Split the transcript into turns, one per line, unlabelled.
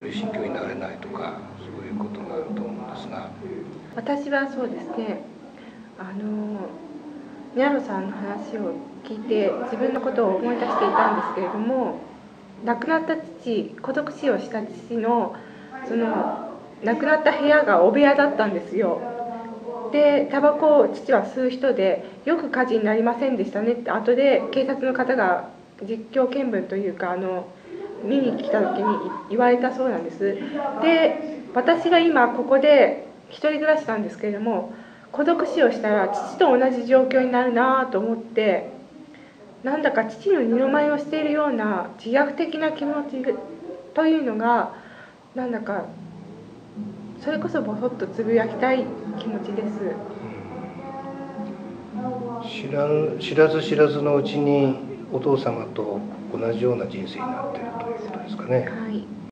心境になれないとか、そういうことがあると思うんですが。
私はそうですね、ニャロさんの話を聞いて自分のことを思い出していたんですけれども、亡くなった父、孤独死をした父のその亡くなった部屋が汚部屋だったんですよ。でタバコを父は吸う人で、よく火事になりませんでしたねって後で警察の方が実況見分というか見に来た時に言われたそうなんです。で私が今ここで一人暮らしなんですけれども、孤独死をしたら父と同じ状況になるなと思って、なんだか父の二の舞をしているような自虐的な気持ちというのが、なんだかそれこそぼそっとつぶやきたい気持ちです。
知らず知らずのうちにお父様と同じような人生になっているということですかね。
はい。